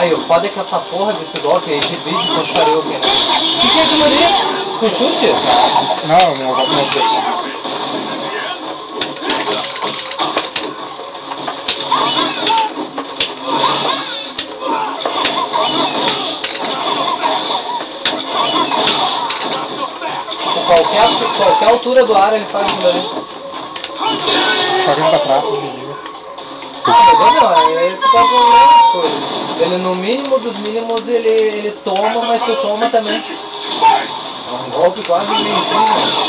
Aí, o foda é que essa porra desse golpe aí divide com o Shoryuken, né? O que é aquilo ali? Com chute? Não, meu golpe não sei. Qualquer altura do ar ele faz aquilo ali. Shoryuken pra trás, dividiu. Não, esse é o problema das coisas. Ele no mínimo dos mínimos ele toma, mas tu toma também. É um golpe quase invencível.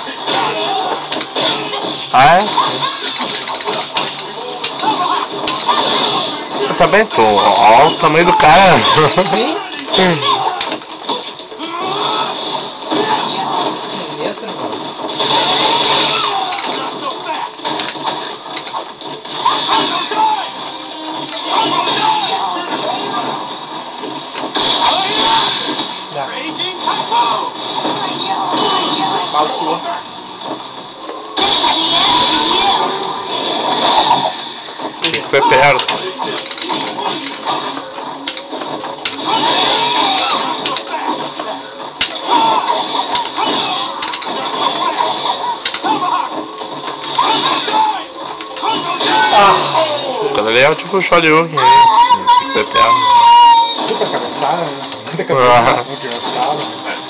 Ah, é? Eu também tô. Olha o tamanho do cara. Sim? Sinistro, mano. Passou. Tem que ser perto. Aquilo ali é tipo o Shoryuken, tem que ser perto. Super cabeçada, né? Muita cabeçada, muito engraçado.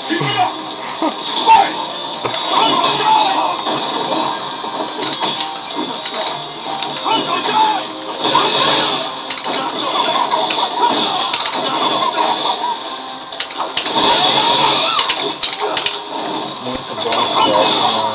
Muito bom esse golpe, mano.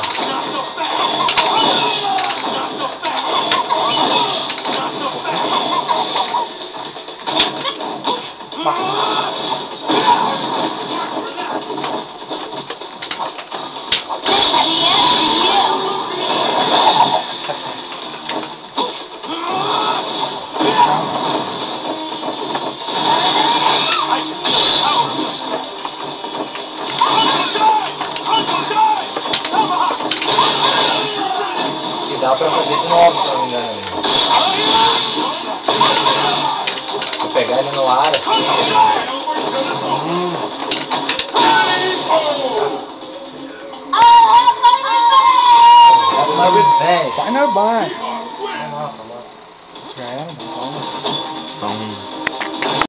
E dá pra fazer de novo, se não me engano. Vou pegar ele no ar assim. Uma revenge. Vai na barra. Nossa, mano. Já era, não. Então,